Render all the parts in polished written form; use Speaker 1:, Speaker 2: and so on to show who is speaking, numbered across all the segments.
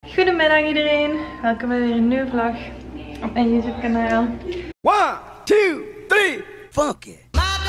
Speaker 1: Goedemiddag iedereen, welkom bij weer een nieuwe vlog op mijn YouTube kanaal.
Speaker 2: 1, 2, 3, fuck it!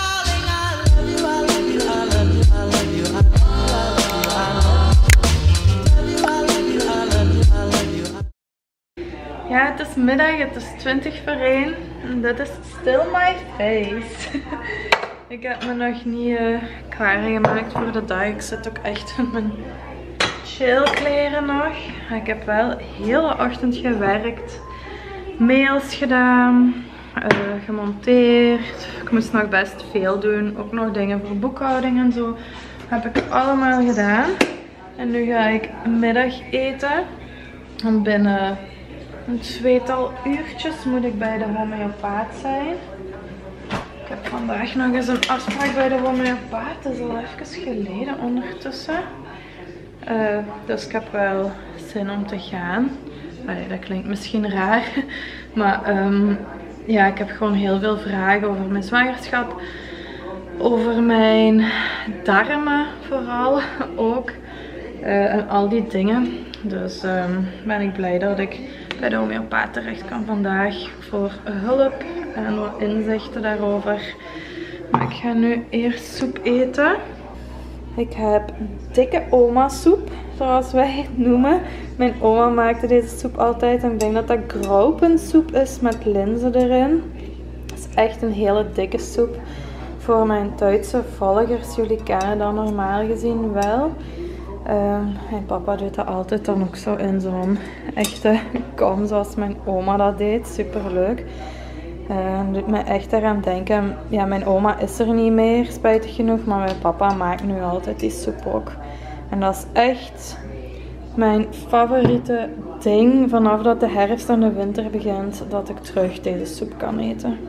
Speaker 1: Ja, het is middag, het is 20 voor 1 en dit is still my face. Ik heb me nog niet klaargemaakt voor de dag, ik zit ook echt in mijn chillkleren nog. Ik heb wel heel de ochtend gewerkt, mails gedaan, gemonteerd. Ik moest nog best veel doen, ook nog dingen voor boekhouding en zo. Heb ik allemaal gedaan. En nu ga ik middag eten. En binnen een tweetal uurtjes moet ik bij de homeopaat zijn. Ik heb vandaag nog eens een afspraak bij de homeopaat. Het is al even geleden ondertussen. Dus ik heb wel zin om te gaan. Allee, dat klinkt misschien raar. Maar ja, ik heb gewoon heel veel vragen over mijn zwangerschap. Over mijn darmen vooral ook. En al die dingen. Dus ben ik blij dat ik bij de homeopaat terecht kan vandaag. Voor hulp en wat inzichten daarover. Maar ik ga nu eerst soep eten. Ik heb dikke oma soep, zoals wij het noemen. Mijn oma maakte deze soep altijd en ik denk dat dat graupensoep is met linzen erin. Het is echt een hele dikke soep. Voor mijn Duitse volgers, jullie kennen dat normaal gezien wel. Mijn papa doet dat altijd dan ook zo in zo'n echte kom zoals mijn oma dat deed. Super leuk. Doet me echt eraan denken. Ja, mijn oma is er niet meer, spijtig genoeg. Maar mijn papa maakt nu altijd die soep ook. En dat is echt mijn favoriete ding. Vanaf dat de herfst en de winter begint, dat ik terug deze soep kan eten.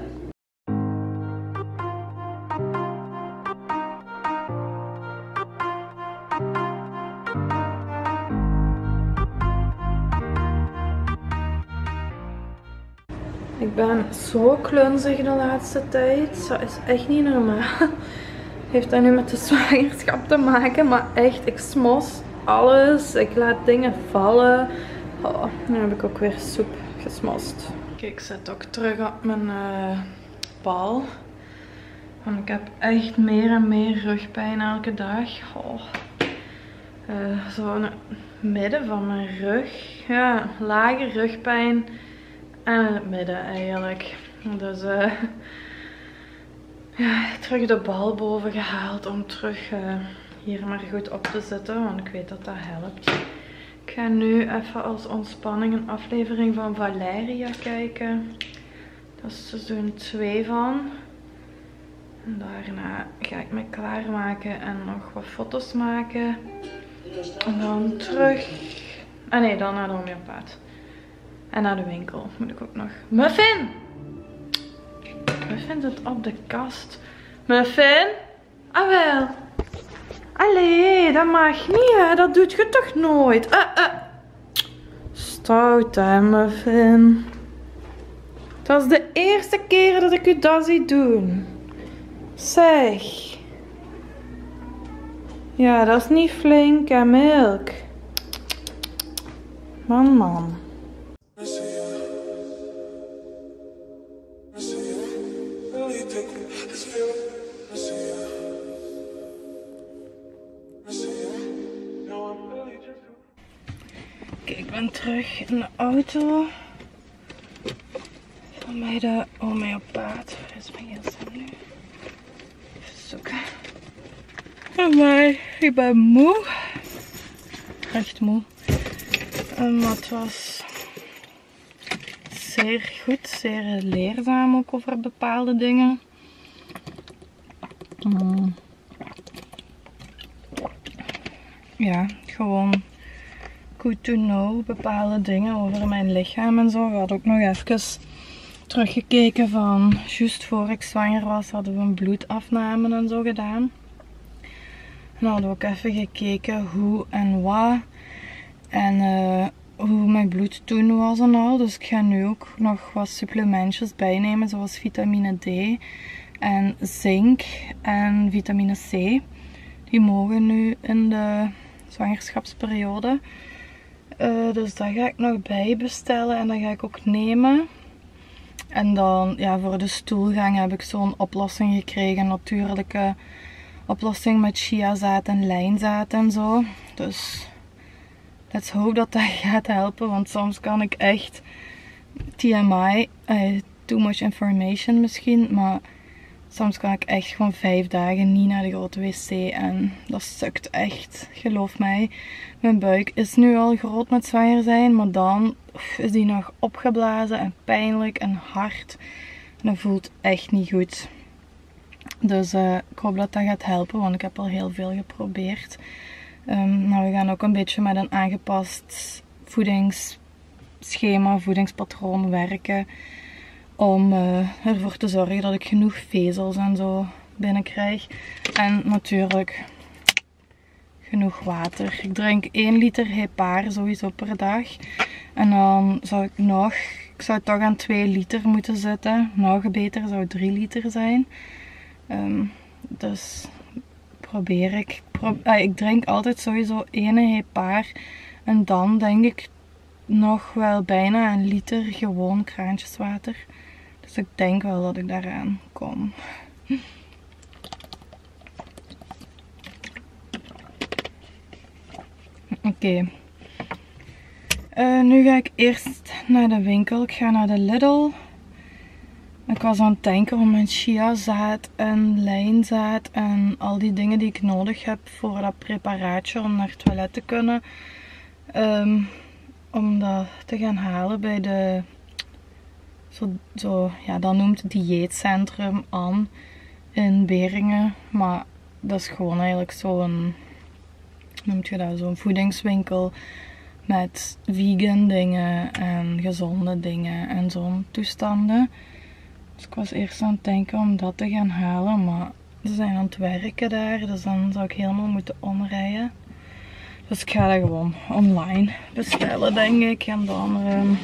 Speaker 1: Ik ben zo klunzig de laatste tijd. Dat is echt niet normaal. Heeft dat nu met de zwangerschap te maken. Maar echt, ik smos alles. Ik laat dingen vallen. Oh, nu heb ik ook weer soep gesmost. Kijk, ik zit ook terug op mijn bal. Want ik heb echt meer en meer rugpijn elke dag. Oh. Zo in het midden van mijn rug. Ja, lage rugpijn. En in het midden eigenlijk. Dus ja, terug de bal boven gehaald om terug hier maar goed op te zitten. Want ik weet dat dat helpt. Ik ga nu even als ontspanning een aflevering van Valeria kijken. Dat is seizoen 2 van. En daarna ga ik me klaarmaken en nog wat foto's maken. En dan terug. Ah nee, dan naar de homeopaat. En naar de winkel moet ik ook nog. Muffin! Muffin zit op de kast. Muffin? Ah wel. Allee, dat mag niet hè. Dat doet je toch nooit. Stout hè, Muffin. Dat is de eerste keer dat ik u dat zie doen. Zeg. Ja, dat is niet flink hè, Milk. Man. Kijk, ik ben terug in de auto van bij de homeopaat. Waar is mijn gsm nu? Even zoeken. Amai, ik ben moe. Echt moe. Maar het was zeer goed, zeer leerzaam ook over bepaalde dingen. Ja, gewoon good to know bepaalde dingen over mijn lichaam en zo. We hadden ook nog even teruggekeken van juist voor ik zwanger was, hadden we een bloedafname en zo gedaan. En dan hadden we ook even gekeken hoe en wat en hoe mijn bloed toen was en al. Dus ik ga nu ook nog wat supplementjes bijnemen, zoals vitamine D en zink en vitamine C. Die mogen nu in de zwangerschapsperiode. Dus dat ga ik nog bij bestellen en dat ga ik ook nemen. En dan, ja, voor de stoelgang heb ik zo'n oplossing gekregen. Een natuurlijke oplossing met chiazaad en lijnzaad en zo. Dus let's hope dat dat gaat helpen. Want soms kan ik echt TMI, too much information misschien. Maar soms kan ik echt gewoon 5 dagen niet naar de grote wc. En dat sukt echt, geloof mij. Mijn buik is nu al groot met zwanger zijn. Maar dan is die nog opgeblazen en pijnlijk en hard. En dat voelt echt niet goed. Dus ik hoop dat dat gaat helpen, want ik heb al heel veel geprobeerd. Nou, we gaan ook een beetje met een aangepast voedingsschema, voedingspatroon werken. Om ervoor te zorgen dat ik genoeg vezels en zo binnenkrijg. En natuurlijk genoeg water. Ik drink 1 liter Hepaar sowieso per dag. En dan zou ik zou toch aan 2 liter moeten zitten. Nog beter zou 3 liter zijn. Dus probeer ik. Ik drink altijd sowieso 1 Hepaar. En dan denk ik nog wel bijna 1 liter gewoon kraantjeswater. Dus ik denk wel dat ik daaraan kom. Oké. Nu ga ik eerst naar de winkel. Ik ga naar de Lidl. Ik was aan het denken om mijn chiazaad en lijnzaad en al die dingen die ik nodig heb voor dat preparaatje om naar het toilet te kunnen. Om dat te gaan halen bij de, ja, dat noemt het dieetcentrum aan in Beringen. Maar dat is gewoon eigenlijk zo'n, noemt je dat, zo'n voedingswinkel met vegan dingen en gezonde dingen en zo'n toestanden. Dus ik was eerst aan het denken om dat te gaan halen, maar ze zijn aan het werken daar, dus dan zou ik helemaal moeten omrijden. Dus ik ga dat gewoon online bestellen, denk ik. En dan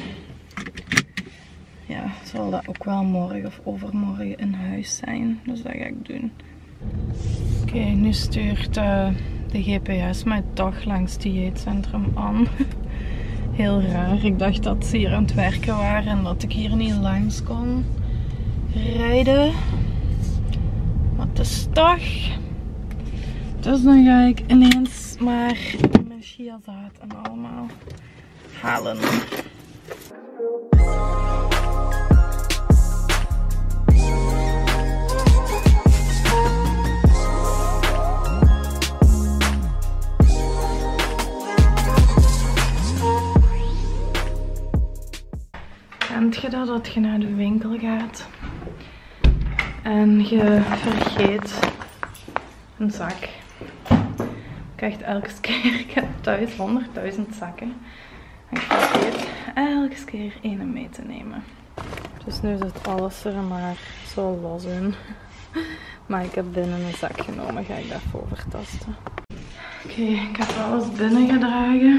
Speaker 1: ja, zal dat ook wel morgen of overmorgen in huis zijn. Dus dat ga ik doen. Oké, nu stuurt de GPS mij toch langs het dieetcentrum aan. Heel raar. Ik dacht dat ze hier aan het werken waren en dat ik hier niet langs kon rijden. Maar het is toch. Dus dan ga ik ineens maar mijn chiazaad en allemaal halen. Kent je dat je naar de winkel gaat en je vergeet een zak? Ik krijg elke keer, ik heb thuis 100.000 zakken en ik vergeet elke keer 1 mee te nemen. Dus nu zit alles er maar zo los in. Maar ik heb binnen een zak genomen, ga ik dat even overtasten. Oké, ik heb alles binnengedragen.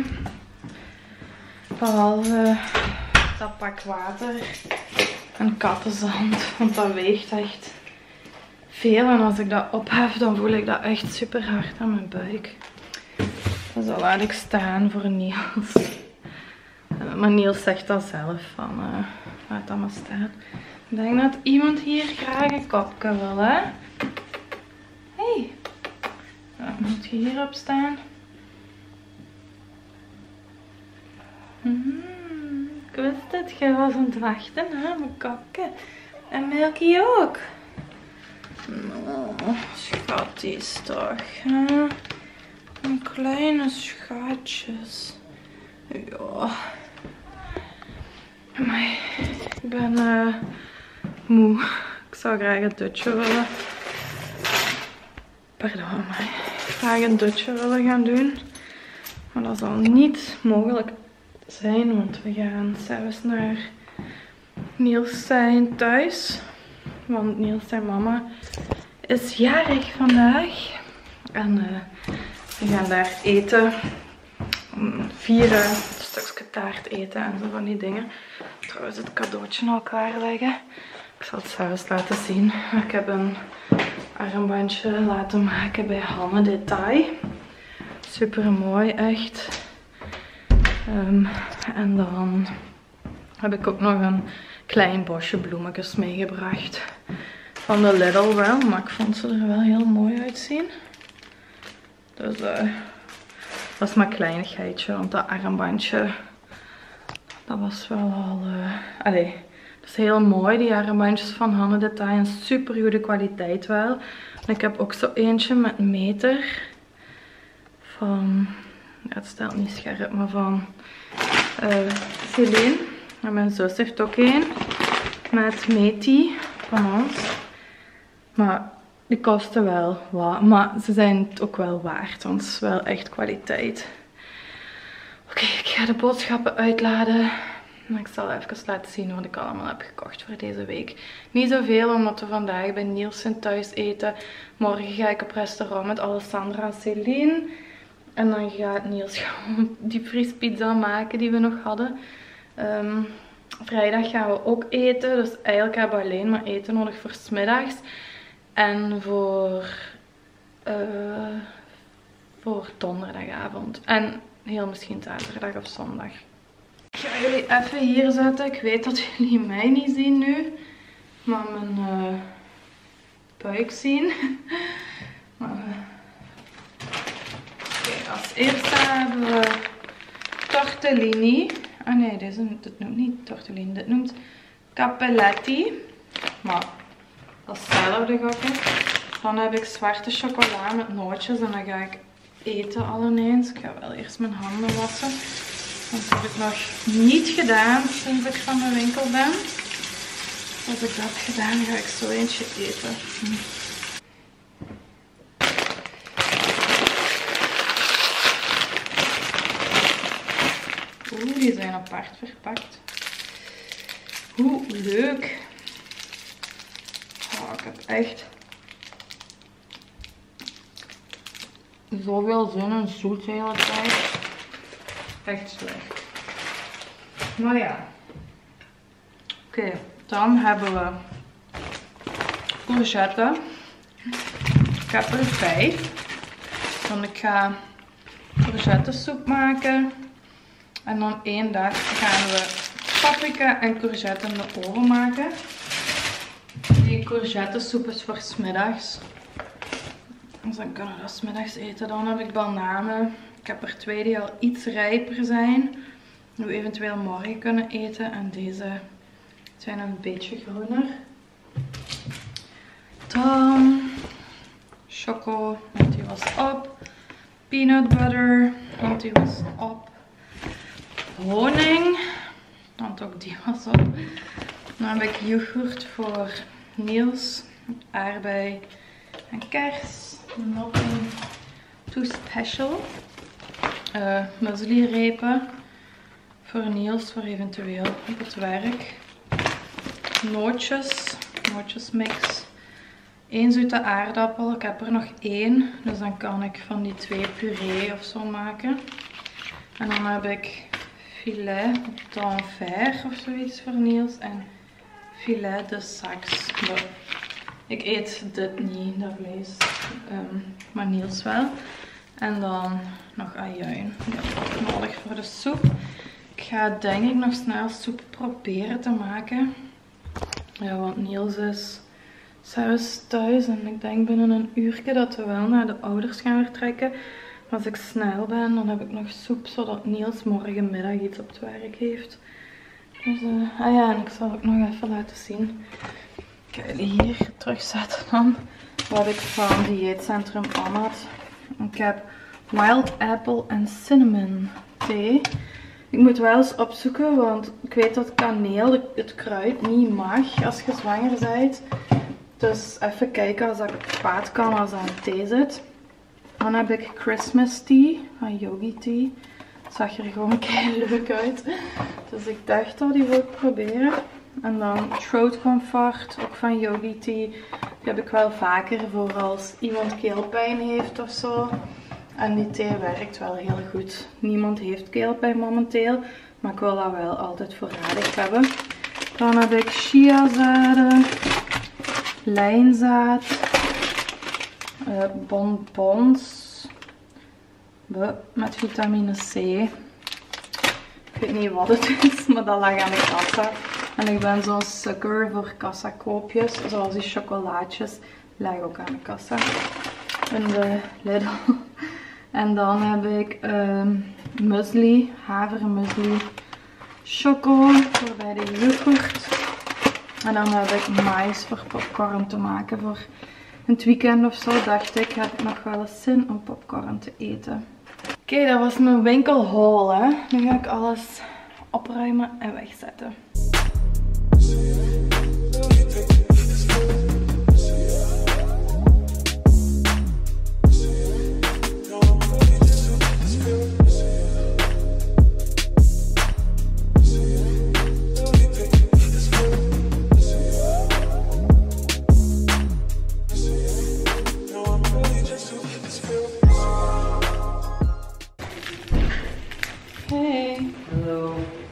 Speaker 1: Behalve dat pak water en kattenzand, want dat weegt echt veel en als ik dat ophef dan voel ik dat echt super hard aan mijn buik. Dus dat laat ik staan voor Niels. Maar Niels zegt dat zelf van laat dat maar staan. Ik denk dat iemand hier graag een kopje wil, hè? Hey, dan moet je hierop staan. Ik wist het, jij was aan het wachten, hè, mijn kopje. En Milky ook. Oh, schatjes toch, hè? Mijn kleine schatjes. Ja. Maar ik ben moe. Ik zou graag een dutje willen. Pardon, maar graag een dutje willen gaan doen. Maar dat zal niet mogelijk zijn, want we gaan zelfs naar Niels zijn thuis. Want Niels zijn mama is jarig vandaag. En we gaan daar eten. 4 stukjes taart eten en zo van die dingen. Trouwens het cadeautje al klaarleggen. Ik zal het zelfs laten zien. Ik heb een armbandje laten maken bij Hanne Detail. Super mooi, echt. En dan heb ik ook nog een klein bosje bloemetjes meegebracht. Van de Lidl wel, maar ik vond ze er wel heel mooi uitzien. Dus dat is maar een kleinigheidje, want dat armbandje, dat was wel al... Allee, dat is heel mooi, die armbandjes van Hanne Detail. En super goede kwaliteit wel. En ik heb ook zo eentje met meter. Van... Ja, het stelt niet scherp, maar van Celine. En mijn zus heeft ook een met Meti van ons. Maar die kosten wel wat. Maar ze zijn het ook wel waard, want het is wel echt kwaliteit. Oké, ik ga de boodschappen uitladen. Ik zal even laten zien wat ik allemaal heb gekocht voor deze week. Niet zoveel, omdat we vandaag bij Nielsen thuis eten. Morgen ga ik op restaurant met Alessandra en Celine. En dan gaat Niels gewoon die diepvriespizza maken die we nog hadden. Vrijdag gaan we ook eten. Dus eigenlijk hebben we alleen maar eten nodig voor 's middags. En voor donderdagavond. En heel misschien zaterdag of zondag. Ik ga jullie even hier zetten. Ik weet dat jullie mij niet zien nu. Maar mijn buik zien. Oké, als eerste hebben we tortellini. Ah nee, dit noemt niet tortellini. Dit noemt cappelletti. Maar dat is hetzelfde gokken. Dan heb ik zwarte chocola met nootjes. En dan ga ik eten al ineens. Ik ga wel eerst mijn handen wassen. Want dat heb ik nog niet gedaan sinds ik van de winkel ben. Als ik dat heb gedaan, ga ik zo eentje eten. Oeh, die zijn apart verpakt. Hoe leuk. Oh, ik heb echt zoveel zin in zoet de hele tijd. Echt slecht. Maar ja. Oké, dan hebben we courgette. Ik heb er 5. Want ik ga courgettesoep maken. En dan 1 dag gaan we paprika en courgette in de oven maken. Die courgettesoep is voor 's middags. Dus dan kunnen we dat 's middags eten. Dan heb ik bananen. Ik heb er 2 die al iets rijper zijn. Die we eventueel morgen kunnen eten. En deze zijn een beetje groener. Dan choco, want die was op. Peanut butter, want die was op. Honing, want ook die was op. Dan heb ik yoghurt voor Niels. Aardbei en kers. Nothing too special. Muesli-repen voor Niels, voor eventueel op het werk. Nootjesmix. 1 zoete aardappel. Ik heb er nog 1, dus dan kan ik van die 2 puree of zo maken. En dan heb ik filet d'enfer of zoiets voor Niels en filet de sax. Ik eet dit niet, dat vlees, maar Niels wel. En dan nog ajuin. Dat is ook nodig voor de soep. Ik ga denk ik nog snel soep proberen te maken. Ja, want Niels is zelfs thuis en ik denk binnen een uurtje dat we wel naar de ouders gaan vertrekken. Maar als ik snel ben, dan heb ik nog soep, zodat Niels morgenmiddag iets op het werk heeft. Dus, ah ja, en ik zal ook nog even laten zien. Ik ga jullie hier terugzetten dan. Wat ik van dieetcentrum had. Ik heb wild apple en cinnamon thee. Ik moet wel eens opzoeken, want ik weet dat kaneel, het kruid, niet mag als je zwanger bent. Dus even kijken als ik het kwaad kan als aan thee zit. Dan heb ik Christmas tea van Yogi Tea. Het zag er gewoon kei leuk uit. Dus ik dacht dat die wil ik proberen. En dan Throat Comfort, ook van Yogi Tea. Die heb ik wel vaker voor als iemand keelpijn heeft of zo. En die thee werkt wel heel goed. Niemand heeft keelpijn momenteel, maar ik wil dat wel altijd voorradig hebben. Dan heb ik chiazaden, lijnzaad, bonbons met vitamine C. weet niet wat het is, maar dat lag aan de kassa. En ik ben zo'n sukker voor kassakoopjes, zoals die chocolaatjes, lag ook aan de kassa. In de Lidl. En dan heb ik muesli, havermuesli, choco voor bij de yoghurt. En dan heb ik mais voor popcorn te maken voor het weekend of zo. Dacht ik, heb ik nog wel eens zin om popcorn te eten. Oké, dat was mijn winkelhaul, hè. Nu ga ik alles opruimen en wegzetten. Hey.
Speaker 3: Hallo.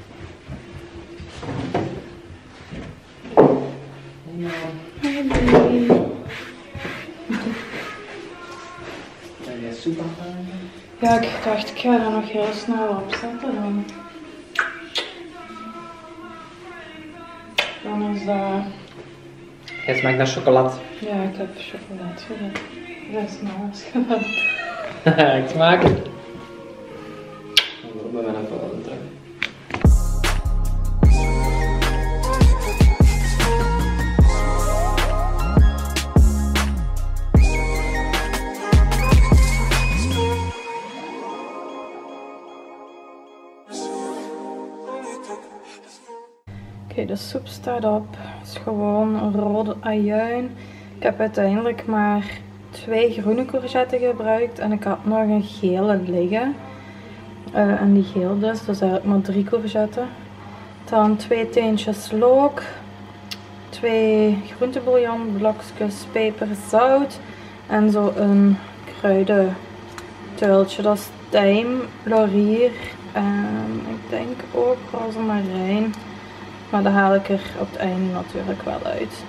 Speaker 1: Hey baby.
Speaker 3: Ben jij soep aan het maken?
Speaker 1: Ja, ik dacht ik ga er nog heel snel op zetten dan. Dan is dat...
Speaker 3: Het smaakt naar chocolade.
Speaker 1: Ja, ik heb chocolade gedaan. Dat is naast gedaan.
Speaker 3: Ik smaak het. Ik ben mijn volgende terug.
Speaker 1: Oké, de soep staat op. Het is gewoon een rode ajuin. Ik heb uiteindelijk maar 2 groene courgetten gebruikt. En ik had nog een gele liggen. En die geel dus eigenlijk maar 3 courgetten. Dan 2 teentjes look. 2 groentebouillon blokjes, peper, zout. En zo een kruidentuiltje. Dat is tijm, laurier. En ik denk ook rozemarijn. Maar dat haal ik er op het einde natuurlijk wel uit.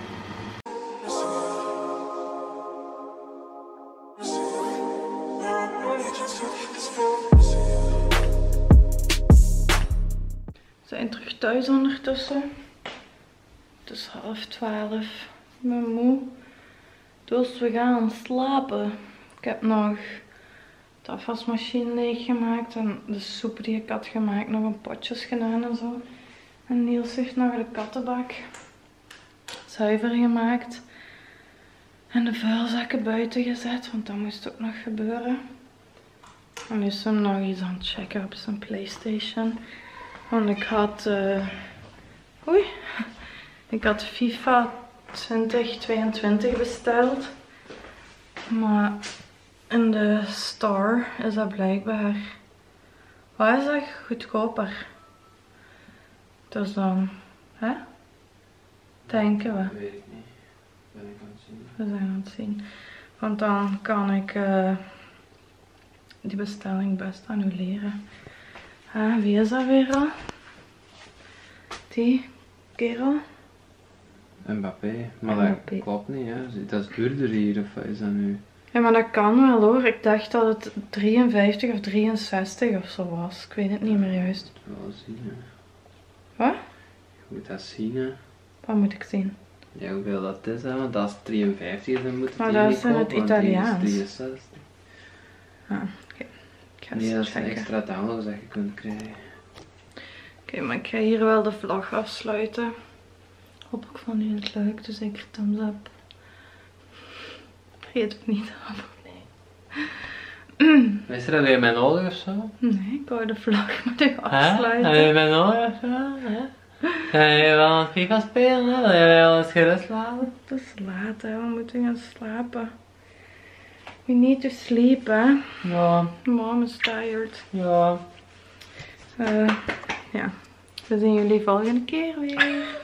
Speaker 1: We zijn terug thuis ondertussen. Het is 11:30. Ik ben moe. Dus we gaan slapen. Ik heb nog de afwasmachine leeggemaakt en de soep die ik had gemaakt nog een potjes gedaan en zo. En Niels heeft nog de kattenbak zuiver gemaakt. En de vuilzakken buiten gezet, want dat moest ook nog gebeuren. En nu is hem nog iets aan het checken op zijn PlayStation. Want ik had... Ik had FIFA 2022 besteld. Maar in de store is dat blijkbaar... Wat is dat? Goedkoper. Dus dan, hè? Denken we.
Speaker 3: Dat weet ik niet. Ben ik aan het zien.
Speaker 1: We zijn aan het zien. Want dan kan ik die bestelling best annuleren. Wie is dat weer al? Die kerel?
Speaker 3: Mbappé. Maar
Speaker 1: Mbappé.
Speaker 3: dat klopt niet, hè. Dat is duurder hier, of wat is dat nu?
Speaker 1: Ja, maar dat kan wel hoor. Ik dacht dat het 53 of 63 of zo was. Ik weet het niet meer juist.
Speaker 3: Wel zien, hè.
Speaker 1: Wat?
Speaker 3: Je moet dat zien, hè.
Speaker 1: Wat moet ik zien?
Speaker 3: Ja, hoeveel dat is, hè. Want als het 53 is, dan moet het
Speaker 1: Maar
Speaker 3: hier
Speaker 1: dat
Speaker 3: niet
Speaker 1: is in het
Speaker 3: kloppen, want hier is
Speaker 1: Italiaans.
Speaker 3: 63.
Speaker 1: Oké. Ik ga
Speaker 3: Nee, dat
Speaker 1: eens
Speaker 3: is een
Speaker 1: checken.
Speaker 3: extra downloads dat je kunt krijgen.
Speaker 1: Oké, maar ik ga hier wel de vlog afsluiten. Hoop ik vond jullie het leuk, dus zeker thumbs up. Vergeet ook niet te abonneren.
Speaker 3: Is er alleen mijn nodig of zo?
Speaker 1: Nee, ik wou de vlog maar afsluiten.
Speaker 3: Heb je mij nodig of zo? Ga je wel aan het FIFA spelen? Hè? Wil je wel eens gerust laten?
Speaker 1: Het is laat, hè. We moeten gaan slapen. We need to sleep, hè.
Speaker 3: Ja,
Speaker 1: Mom is tired.
Speaker 3: ja.
Speaker 1: Ja, we zien jullie volgende keer weer.